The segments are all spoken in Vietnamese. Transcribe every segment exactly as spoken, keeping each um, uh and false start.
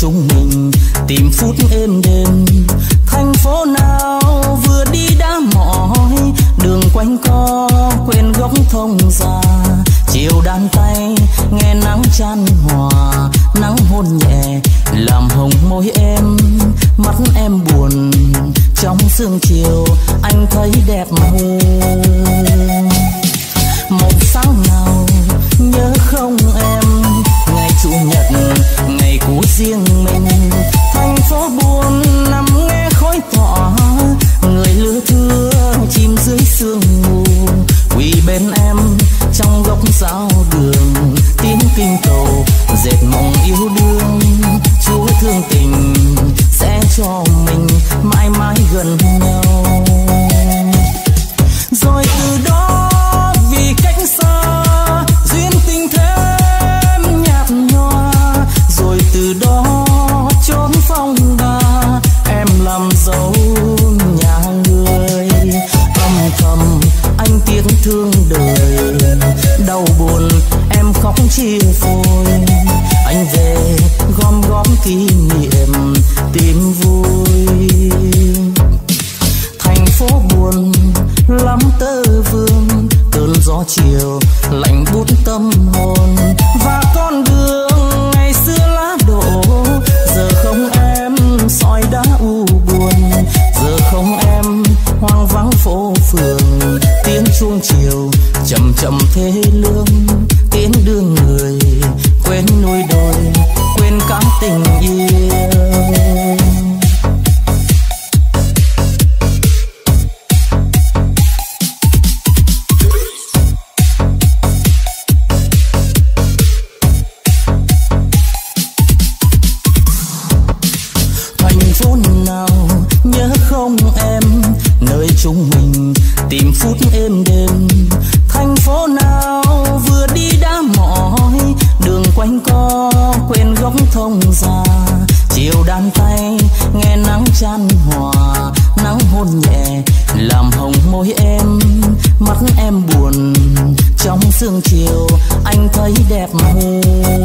chúng mình tìm phút êm đềm. Thành phố nào vừa đi đã mỏi, đường quanh co quên góc thông già. Chiều đan tay nghe nắng chan hòa, nắng hôn nhẹ làm hồng môi em. Mắt em buồn trong sương chiều, anh thấy đẹp hơn. Một sáng nào nhớ không em, ngày chủ nhật ngày của riêng mình. Thành phố buồn nằm nghe khói tỏa, người lứa thưa chim dưới sương mù. Quỳ bên em trong góc giao đường, tiếng kinh cầu dệt mộng yêu đương. Chúa thương tình sẽ cho mình mãi mãi gần nhau. Rồi từ đó vì cách xa duyên tình thêm nhạt nhòa. Rồi từ đó trốn phong ba em làm dấu nhà người. Âm thầm anh tiếc thương đời, đau buồn em khóc chia phôi. Anh về gom góp kỷ niệm tìm vui. Thành phố buồn lắm tơ vương, cơn gió chiều lạnh buốt tâm hồn. Và con đường ngày xưa lá đổ, giờ không em soi đá u buồn. Giờ không em hoang vắng phố phường, tiếng chuông chiều chậm chậm thế lương. Tiến đưa người quên núi đồi, quên cả tình yêu. Thành phố nào nhớ không em, nơi chúng mình tìm phút êm đềm. Thành phố nào vừa đi đã mỏi, đường quanh co quên góc thông già. Chiều đan tay nghe nắng chan hòa, nắng hôn nhẹ làm hồng môi em. Mắt em buồn trong sương chiều, anh thấy đẹp hơn.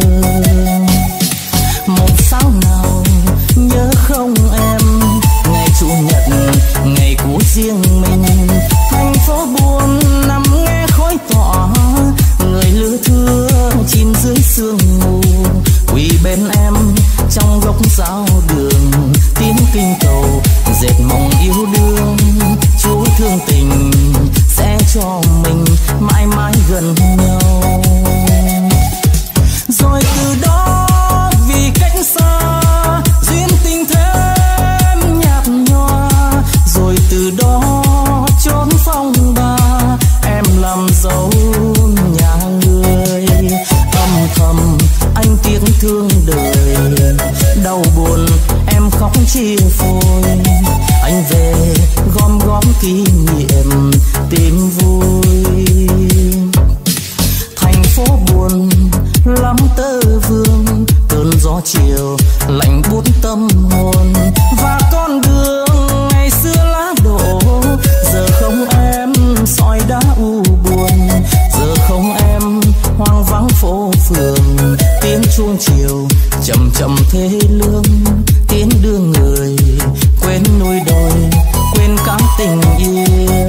Một sáng nào nhớ không em, ngày chủ nhật ngày của riêng mình. Thành phố buồn nằm nghe khói tỏa, người lứa thưa chim dưới sương mù. Quỳ bên em trong góc giao đường, tiếng kinh cầu dệt mộng yêu đương. Chúa thương tình sẽ cho mình mãi mãi gần nhau. Rồi từ đó vì cách xa duyên tình thêm nhạt nhòa. Rồi từ đó trốn phong ba em làm dấu nhà người. Âm thầm anh tiếc thương đời, đau buồn em khóc chia phôi. Anh về gom góp kỷ niệm tìm vui. Thành phố buồn lắm tơ vương, cơn gió chiều lạnh buốt tâm hồn. Và con đường ngày xưa lá đổ, giờ không em soi đá u buồn. Giờ không em hoang vắng phố phường, tiếng chuông chiều chậm chậm thế lương. Tiến đưa người quên núi đồi, quên cả tình yêu.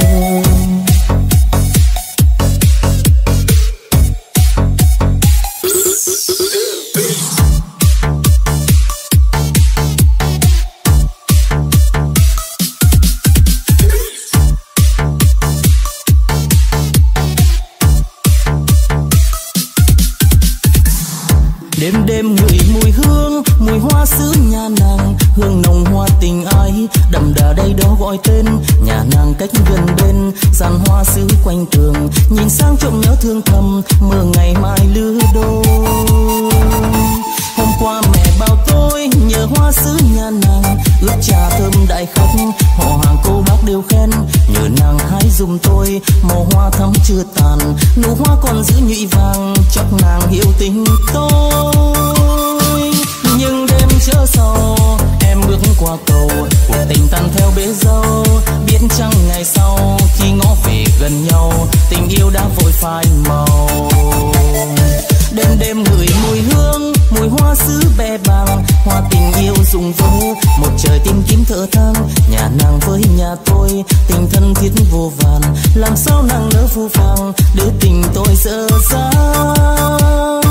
Đêm đêm ngửi mùi hương, mùi hoa xứ nhà nàng. Hương nồng hoa tình ái, đậm đà đây đó gọi tên. Nhà nàng cách gần bên, dàn hoa xứ quanh tường. Nhìn sang trộm nhớ thương thầm, mơ ngày mai lứa đôi. Hôm qua mẹ bảo tôi nhớ hoa xứ nhà nàng, ướp trà thơm đại khách, họ hàng cô bác đều khen. Nhờ nàng hái giùm tôi, màu hoa thắm chưa tàn. Nụ hoa còn giữ nhụy vàng, chắc nàng hiểu tình tôi. Nhưng đêm chớ sầu, em bước qua cầu, cuộc tình tan theo bể dâu. Biết chăng ngày sau, khi ngó về gần nhau, tình yêu đã vội phai màu. đêm đêm ngửi mùi hương, mùi hoa sứ bè bàng, hoa tình yêu rụng vỡ, một trời tìm kiếm thở than. Nhà nàng với nhà tôi tình thân thiết vô vàn, làm sao nàng nỡ phũ phàng để tình tôi dở dang.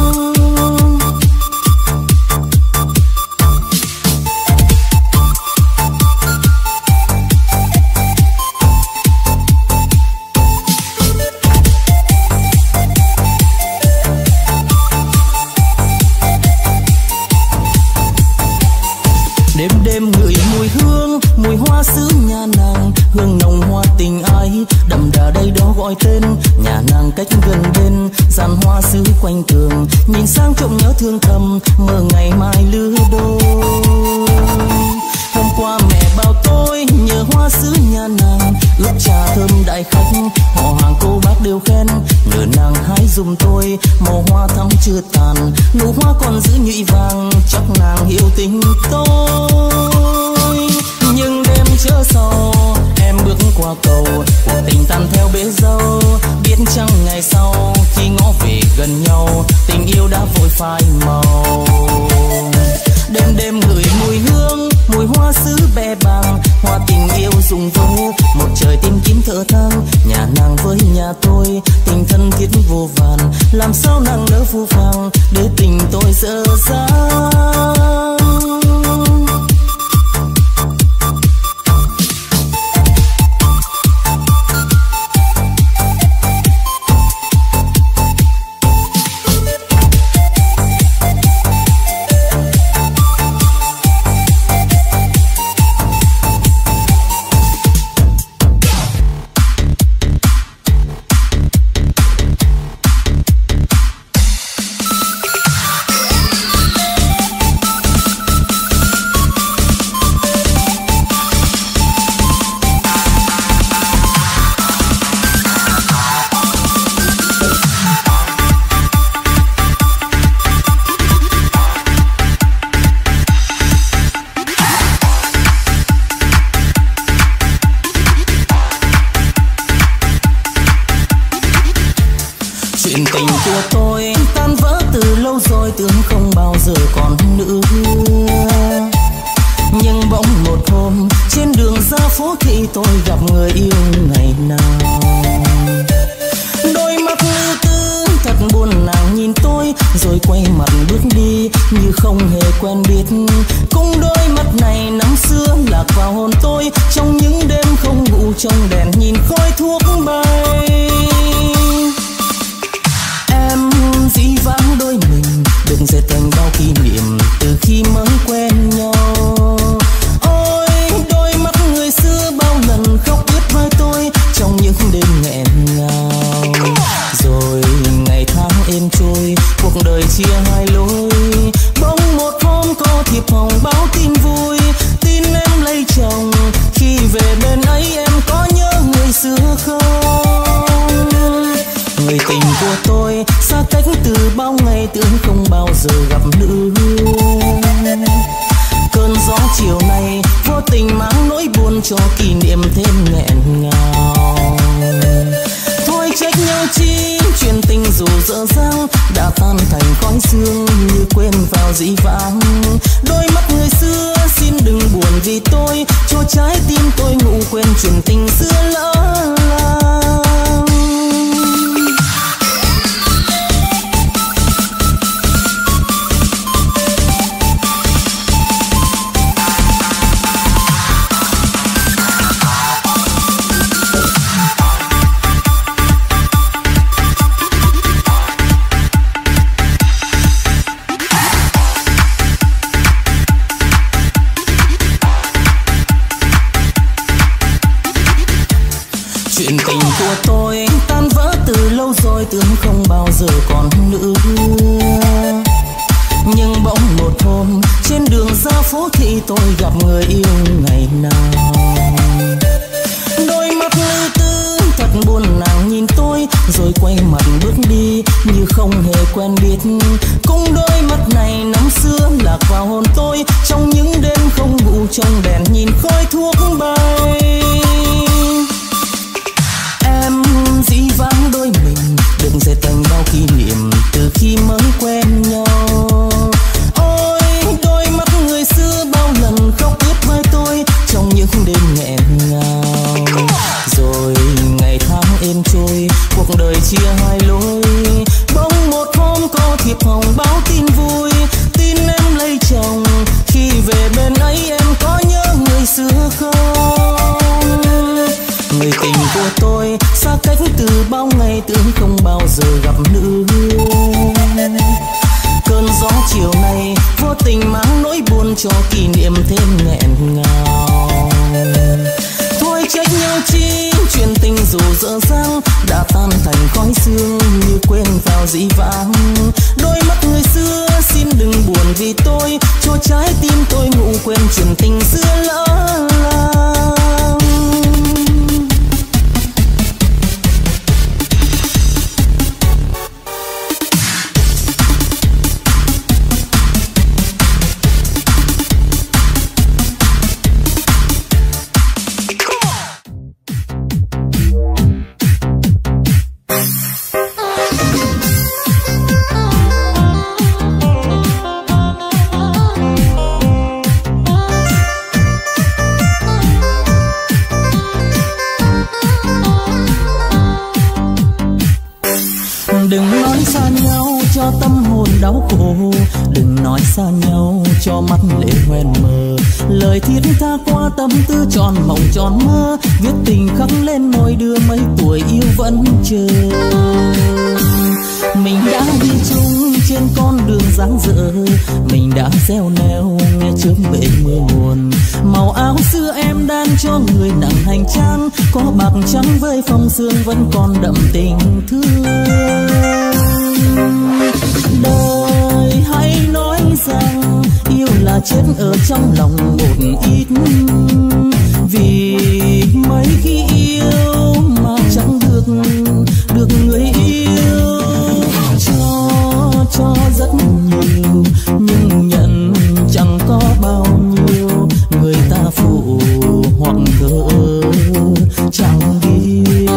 Đêm đêm ngửi mùi hương, mùi hoa sứ nhà nàng, hương nồng hoa tình ái đậm đà đây đó gọi tên. Nhà nàng cách gần bên, dàn hoa sứ quanh tường, nhìn sang trộm nhớ thương thầm, mơ ngày mai lứa đôi. Hôm qua mẹ bảo tôi nhớ hoa sứ nhà nàng, ướp trà thơm đại khách, họ hàng cô bác đều khen. Nhờ nàng hái giùm tôi, màu hoa thắm chưa tàn, nụ hoa còn giữ nhụy vàng, chắc nàng hiểu tình tôi. Nhưng đêm chớ sầu, em bước qua cầu, cuộc tình tan theo bể dâu. Biết chăng ngày sau khi ngõ về gần nhau, tình yêu đã vội phai màu. Đêm đêm ngửi mùi hương, mùi hoa sứ bè bàng, hoa tình yêu rụng vỡ, một trời tìm kiếm thở than. Nhà nàng với nhà tôi tình thân thiết vô vàn, làm sao nàng nỡ phũ phàng để tình tôi dở dang. Chuyện tình của tôi tan vỡ từ lâu rồi, tưởng không bao giờ còn nữa. Nhưng bỗng một hôm trên đường ra phố thị tôi gặp người yêu ngày nào. Đôi mắt lưu tư thật buồn, nàng nhìn tôi rồi quay mặt bước đi như không hề quen biết. Cũng đôi mắt này năm xưa lạc vào hồn tôi, trong những đêm không ngủ trong đèn nhìn khói thuốc bay. Em dĩ vãng đôi mình đừng dệt thành bao kỷ niệm từ khi mới quen nhau. Ôi đôi mắt người xưa bao lần khóc ướt vai tôi trong những đêm nghẹn ngào. Rồi ngày tháng êm trôi, cuộc đời chia hai lối. Bỗng một hôm có thiệp hồng báo tin vui, tin em lấy chồng. Khi về bên ấy em có nhớ người xưa không? Người tình của tôi xa cách từ bao ngày, tưởng không bao giờ gặp nữa. Cơn gió chiều nay vô tình mang nỗi buồn cho kỷ niệm thêm nghẹn ngào. Thôi trách nhau chi, chuyện tình dù dở dang đã tan thành khói sương như quên vào dĩ vãng. Đôi mắt người xưa xin đừng buồn vì tôi, cho trái tim tôi ngủ quên chuyện tình xưa lỡ làng. Chuyện tình của tôi tan vỡ từ lâu rồi, tưởng không bao giờ còn nữa. Nhưng bỗng một hôm trên đường ra phố thị tôi gặp người yêu ngày nào. Đôi mắt lưu tư thật buồn, nàng nhìn tôi rồi quay mặt bước đi như không hề quen biết. Cũng đôi mắt này năm xưa lạc vào hồn tôi, trong những đêm không ngủ trong đèn nhìn khói thuốc bay. Em dĩ vãng đôi mình đừng dệt thành bao kỷ niệm từ khi mới quen nhau. Ôi đôi mắt người xưa bao lần khóc ướt vai tôi trong những đêm nghẹn ngào. Rồi ngày tháng êm trôi, cuộc đời chia hai lối. Bỗng một hôm có thiệp hồng báo tin vui, tin em lấy chồng. Khi về bên ấy em có nhớ người xưa không? Người tình của tôi xa cách từ bao ngày, tưởng không bao giờ gặp nữa. Cơn gió chiều nay vô tình mang nỗi buồn cho kỷ niệm thêm nghẹn ngào. Thôi trách nhau chi, chuyện tình dù dở dang đã tan thành khói sương như quên vào dĩ vãng. Đôi mắt người xưa xin đừng buồn vì tôi, cho trái tim tôi ngủ quên chuyện tình xưa lỡ làng. Đừng nói xa nhau cho tâm hồn đau khổ, đừng nói xa nhau cho mắt lệ hoen mờ. Lời thiết tha qua tâm tư tròn mộng tròn mơ, viết tình khắc lên môi đưa mấy tuổi yêu vẫn chờ. Mình đã đi chung trên con đường dáng dở, mình đã gieo neo nghe chớm bể mưa nguồn. Màu áo xưa em đan cho người nặng hành trang, có bạc trắng với phong sương vẫn còn đậm tình thương. Đời hãy nói rằng yêu là chết ở trong lòng một ít, vì mấy khi yêu mà chẳng được được người yêu. Cho cho rất nhiều nhưng nhận chẳng có bao nhiêu, người ta phụ hoặc thờ chẳng biết.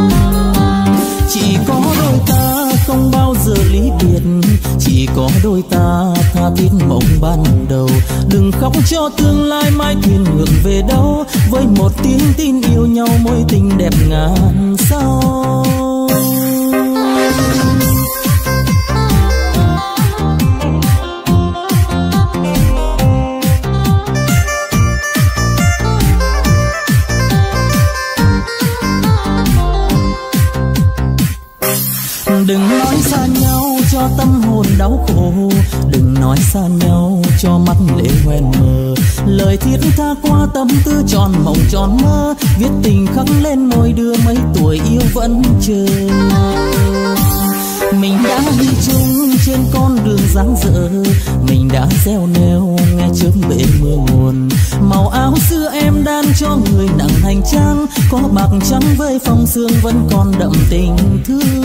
Chỉ có đôi ta không bao giờ lý biệt, chỉ có đôi ta tha thiết mộng ban đầu. Đừng khóc cho tương lai mai thuyền ngược về đâu, với một tiếng tin yêu nhau mối tình đẹp ngàn sao. Đừng nói xa nhau cho tâm hồn đau khổ, đừng nói xa nhau cho mắt lệ hoen mờ. Lời thiết tha qua tâm tư tròn mộng tròn mơ, viết tình khắc lên môi đưa mấy tuổi yêu vẫn chờ. Mình đã đi chung trên con đường dáng dở, mình đã gieo neo nghe chớm bể mưa nguồn. Màu áo xưa em đan cho người nặng hành trang, có bạc trắng với phong sương vẫn còn đậm tình thương.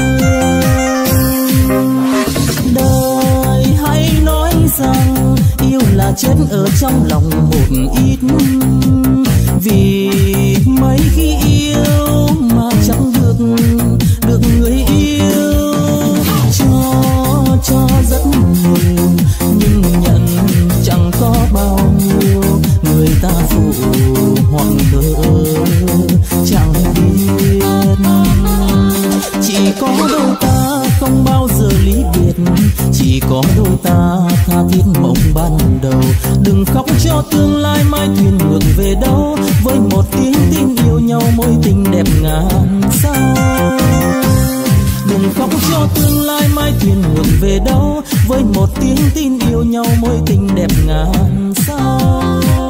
Đời hãy nói rằng yêu là chết ở trong lòng một ít, vì mấy khi yêu mà chẳng được được người yêu. Cho cho rất nhiều nhưng nhận chẳng có bao nhiêu, người ta phụ hoặc thờ chẳng biết. Chỉ có đôi ta không bao giờ lý biệt, chỉ có đôi ta tha thiết mộng ban đầu. Đừng khóc cho tương lai mai thuyền ngược về đâu, với một tiếng tin yêu nhau mối tình đẹp ngàn sao. Đừng khóc cho tương lai mai thuyền ngược về đâu, với một tiếng tin yêu nhau mối tình đẹp ngàn sao.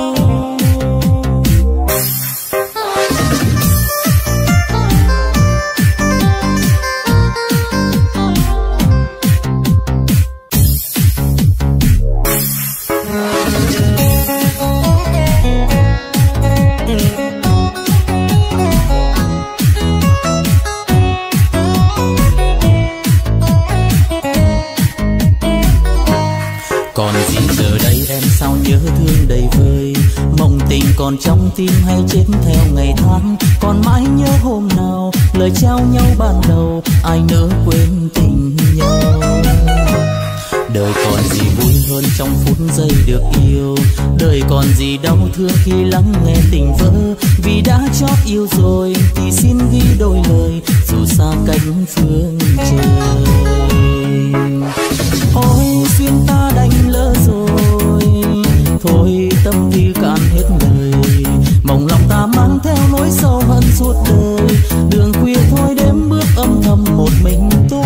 Còn trong tim hay chết theo ngày tháng, còn mãi nhớ hôm nào lời trao nhau ban đầu, ai nỡ quên tình nhau. Đời còn gì vui hơn trong phút giây được yêu, đời còn gì đau thương khi lắng nghe tình vỡ. Vì đã chót yêu rồi thì xin ghi đôi lời, dù xa cánh phương trời. Ôi duyên ta đành lỡ rồi, thôi tâm tư cạn hết lời. Mộng lòng ta mang theo nỗi sâu hận suốt đời, đường khuya thôi đêm bước âm thầm một mình tôi.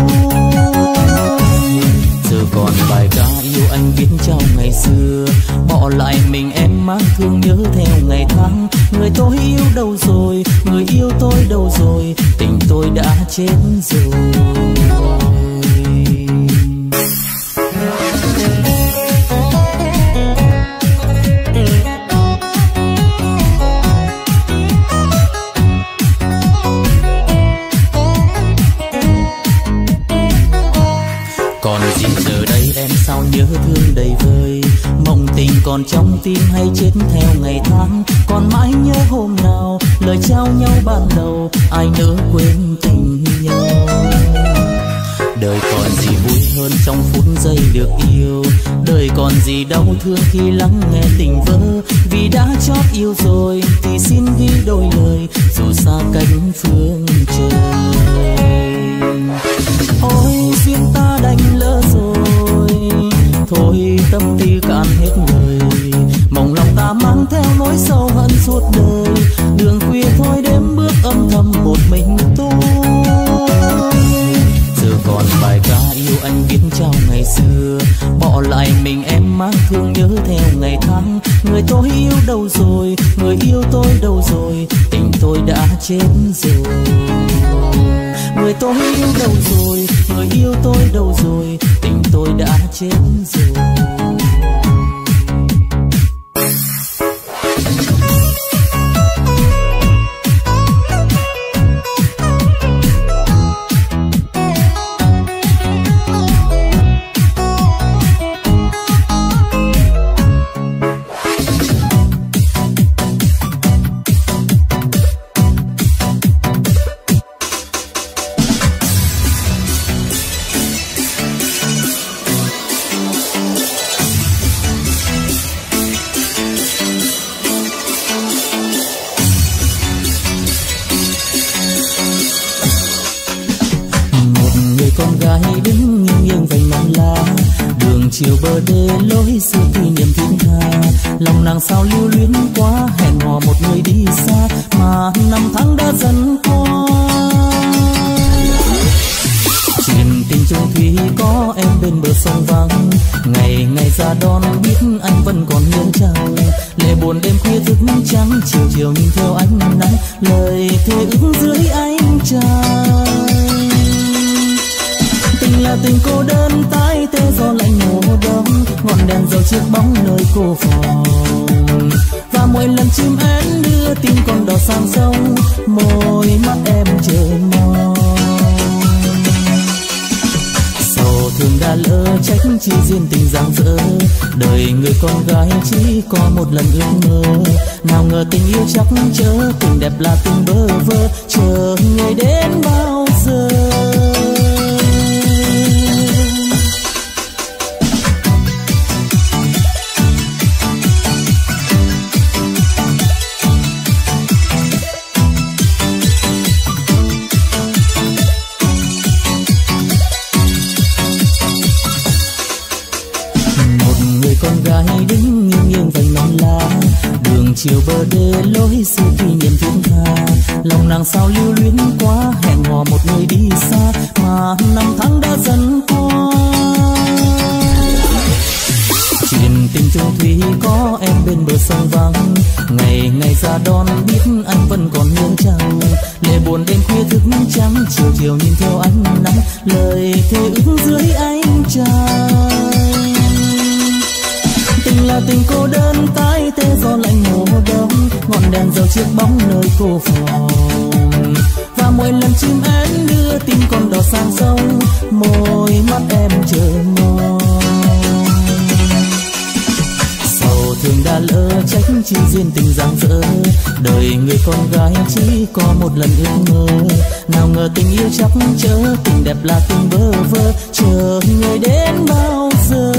Giờ còn bài ca yêu anh viết trong ngày xưa, bỏ lại mình em mang thương nhớ theo ngày tháng. Người tôi yêu đâu rồi, người yêu tôi đâu rồi, tình tôi đã chết rồi. Còn gì giờ đây em sao nhớ thương đầy vơi, mộng tình còn trong tim hay chết theo ngày tháng. Còn mãi nhớ hôm nào lời trao nhau ban đầu, ai nỡ quên tình nhau. Đời còn gì vui hơn trong phút giây được yêu, đời còn gì đau thương khi lắng nghe tình vỡ. Vì đã chót yêu rồi thì xin ghi đôi lời, dù xa cánh phương trời. Ôi duyên ta đành lỡ rồi, thôi tâm tư cạn hết lời. Mộng lòng ta mang theo nỗi sâu hận suốt đời, đường khuya thôi đêm bước âm thầm một mình tôi. Giờ còn bài ca yêu anh viết trong ngày xưa, bỏ lại mình em mang thương nhớ theo ngày tháng. Người tôi yêu đâu rồi, người yêu tôi đâu rồi, tình tôi đã chết rồi. Người tôi yêu đâu rồi, người yêu tôi đâu rồi, tình tôi đã chết rồi. Chiều bờ đê lối xưa kỷ niệm thiết tha, lòng nàng sao lưu luyến quá, hẹn hò một người đi xa mà năm tháng đã dần qua. Chuyện tình chung thủy có em bên bờ sông vắng, ngày ngày ra đón biết anh vẫn còn nhớ chăng. Lệ buồn đêm khuya thức trắng, chiều chiều nhìn theo ánh nắng, lời thề ước dưới ánh trăng. Tình là tình cô đơn tái tê do lạnh mùa đông, ngọn đèn dầu chiếc bóng nơi cô phòng. Và mỗi lần chim én đưa tin con đò sang sông, môi mắt em chờ mong. Sầu thương đã lỡ trách chi duyên tình giang dở, đời người con gái chỉ có một lần ước mơ. Nào ngờ tình yêu chắc chớ, tình đẹp là tình bơ vơ, chờ ngày đến bao giờ. Chiều bờ đê lối xưa kỷ niệm thiết tha, lòng nàng sao lưu luyến quá, hẹn hò một người đi xa mà năm tháng đã dần qua. Chuyện tình chung thủy có em bên bờ sông vắng, ngày ngày ra đón biết anh vẫn còn nhớ chăng. Lệ buồn đêm khuya thức trắng, chiều chiều nhìn theo ánh nắng, lời thề ước dưới ánh trăng. Tình là tình cô đơn tái tê do lạnh mùa đông, ngọn đèn dầu chiếc bóng nơi cô phòng. Và mỗi lần chim én đưa tin con đò sang sông, môi mắt em chờ mong. Sầu thương đã lỡ trách chi duyên tình dang dở. Đời người con gái chỉ có một lần ước mơ, nào ngờ tình yêu chắc chở, tình đẹp là tình bơ vơ, chờ người đến bao giờ.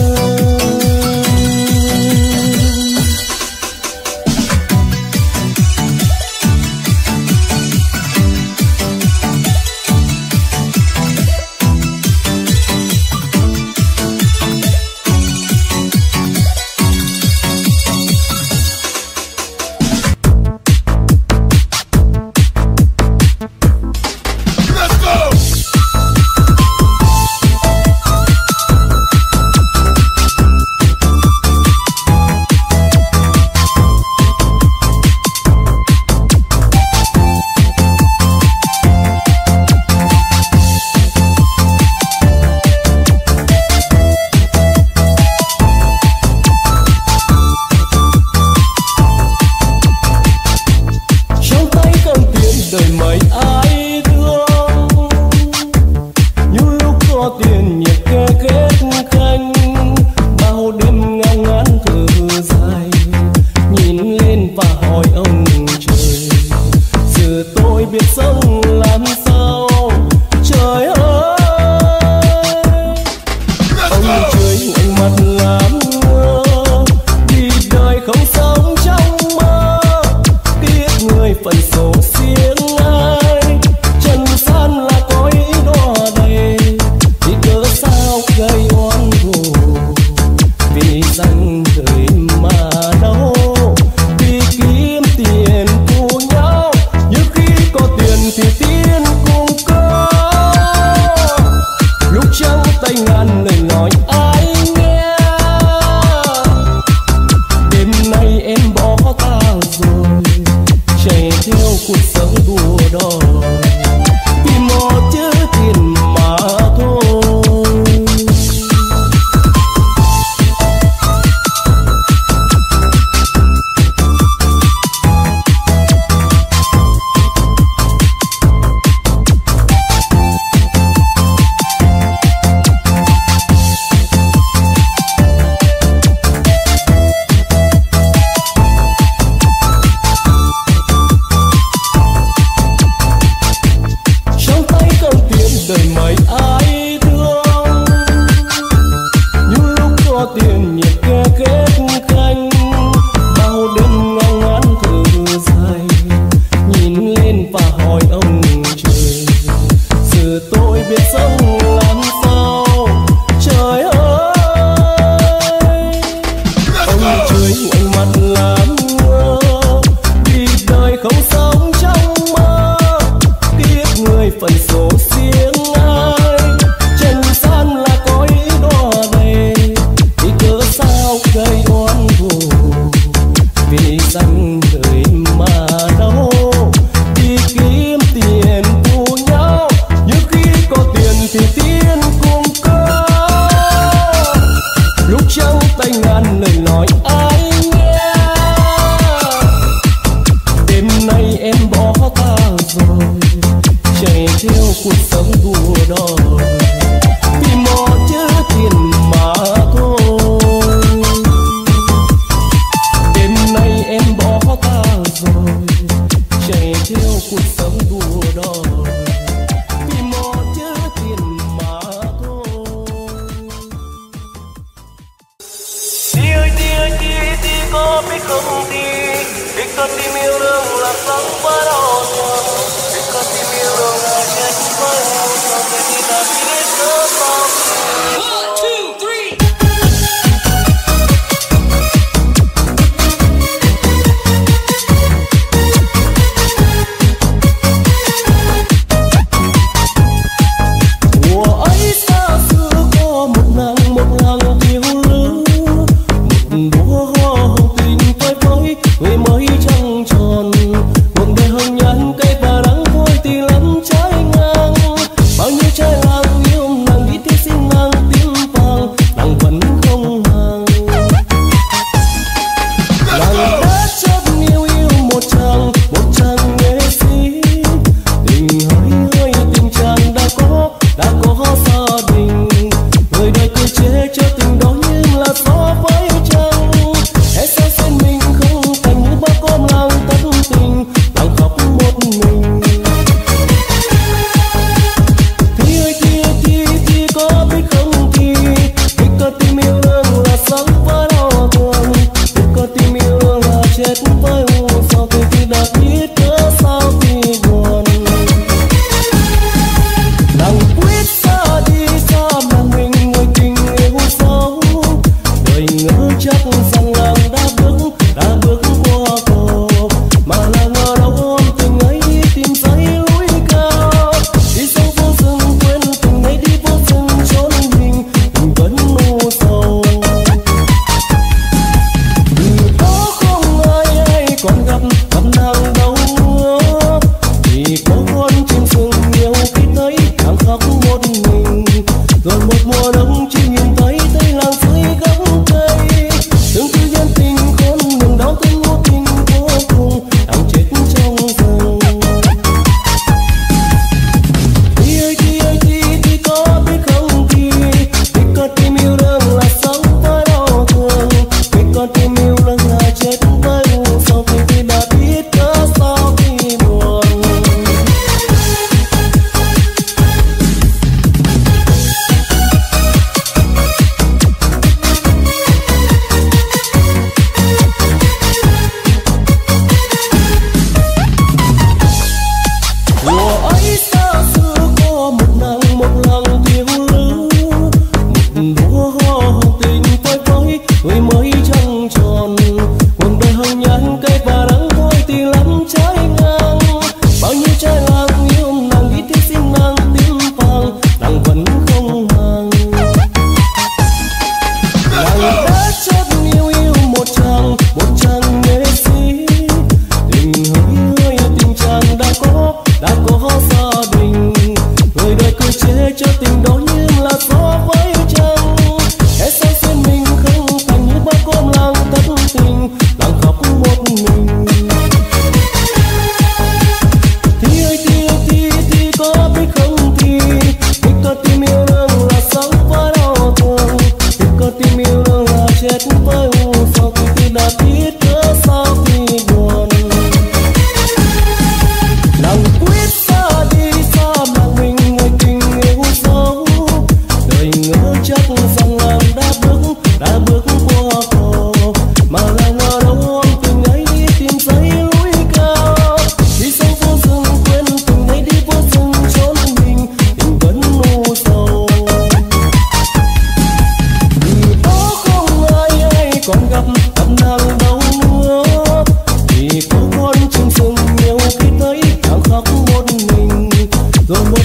Người mới trăng tròn, cuộc đời hồng nhan cây vàng.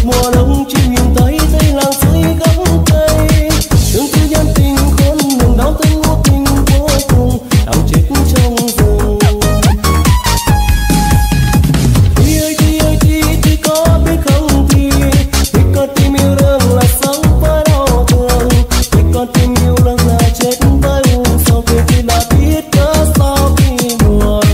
mùa đông chim hiền tới tây làng dưới gốc cây, thương tư nhân tình khôn lường đau thương vô tình vô cùng đau chết trong rừng. Thì ơi thì ơi thì thì có biết không thì thì có tình yêu rằng là sống với đau thương, thì có tình yêu rằng là chết với u sầu kia thì đã biết cớ sao khi buồn.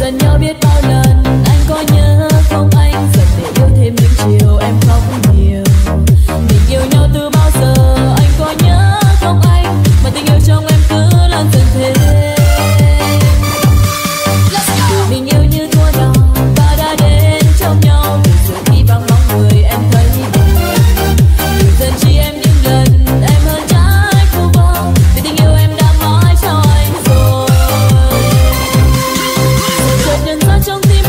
gần nhau biết bao lần, anh có nhớ không anh? Dần để yêu thêm những chiều em khóc nhiều. Mình yêu nhau từ bao giờ, anh có nhớ không anh? Mà tình yêu trong em cứ lan dần thêm. Từ mình yêu như thua đò và đã đến trong nhau, từ giờ khi vắng bóng người em thấy buồn. Từ dần chỉ em những lần em hơn trái khu vong, vì tình yêu em đã mãi cho anh rồi. Chợt nhận ra trong tim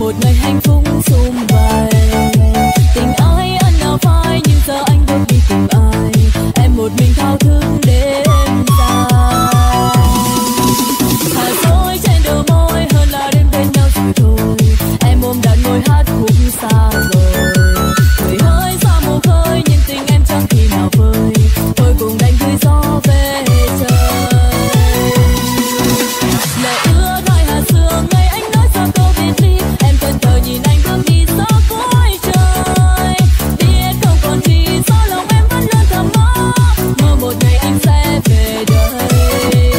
một ngày hạnh phúc sum vầy. Tình ai ăn nào phai nhưng giờ anh bước đi cùng ai, em một mình thao thức đêm dài. Thả dối trên đầu môi hơn là đêm bên nhau rồi thôi, em ôm đàn ngồi hát khúc xa rồi. Người hỡi xa mồ khơi nhưng tình em chẳng khi nào vơi, thôi cùng đánh tươi gió về trời. Lệ ướt hai hạt sương ngày anh nói ra câu biệt ly, em thân thờ nhìn anh bước đi xa cuối trời. Biết không còn chi sao lòng em vẫn luôn thầm mơ, mơ một ngày anh sẽ về đây.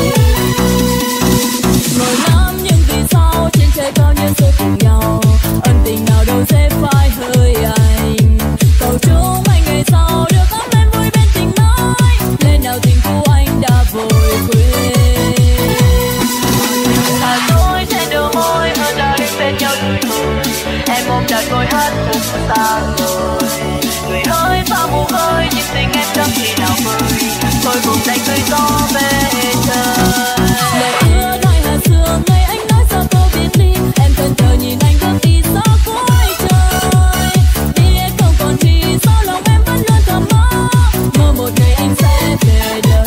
Ngồi ngắm những vì sao trên trời cao nhân rơi cùng nhau, ân tình nào đâu sẽ phai hơi anh. Cầu chúc anh ngày sau được ấm em vui bên tình mới, lên nào tình cũ anh đã vội quên. Thả dối trên đầu môi hơn là đêm bên nhau rồi thôi, em ôm chặt ngồi hát khúc xa rồi. Người hỡi xa mù khơi nhưng tình em chẳng khi nào vơi, thôi cùng đánh tươi gió về trời. Lệ ướt hai hạt sương ngày anh nói ra câu biệt ly, em thân thờ nhìn anh bước đi xa cuối trời. Biết không còn chi sao lòng em vẫn luôn thầm mơ, mơ một ngày anh sẽ về đây.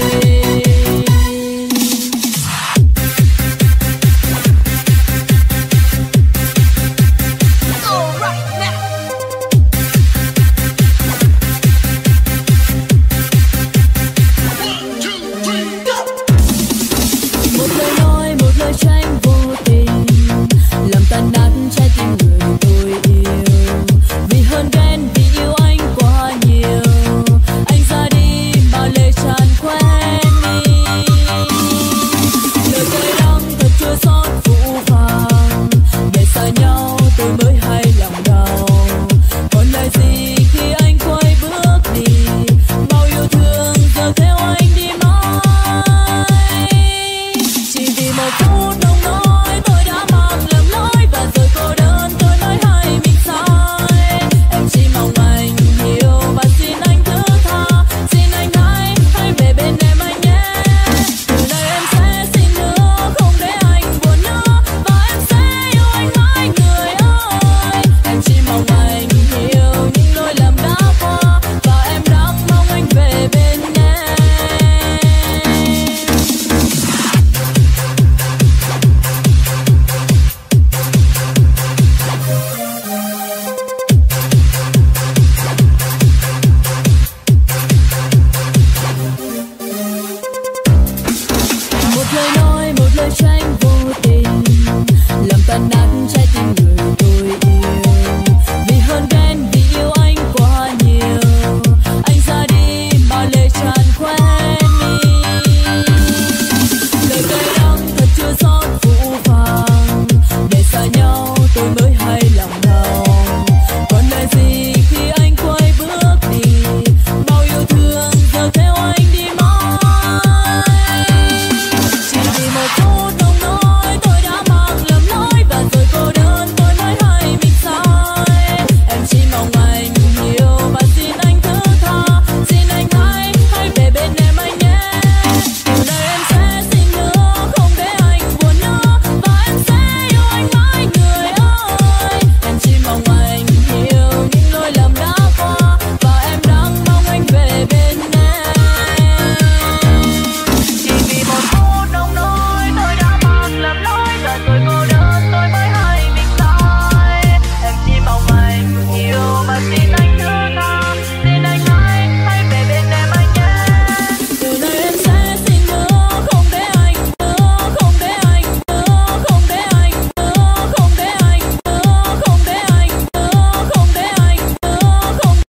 Một lời nói, một lời tranh vô tình, làm tan nát trái tim người tôi yêu. Vì hơn ghen, vì yêu anh quá nhiều, anh ra đi mà lệ tràn quen đi. Lời tôi đang thật chua xót phũ phàng, để xa nhau tôi mới hay lòng đau. Còn lại gì khi anh quay bước đi, bao yêu thương giờ theo anh đi mãi. Chỉ vì một phút đông nói tôi đã mang lầm lỗi, và rồi cô đơn tôi nói hay mình sai. Em chỉ mong anh hiểu và xin anh thứ tha, xin anh hãy hãy về bên em anh nhé. Từ nay em sẽ xin hứa không để anh buồn nữa, và em sẽ yêu anh mãi người ơi. Em chỉ mong anh hiểu những lỗi lầm đã qua, và em đang mong anh về bên em. Một lời nói, một lời tranh vô tình, làm tan nát trái tim người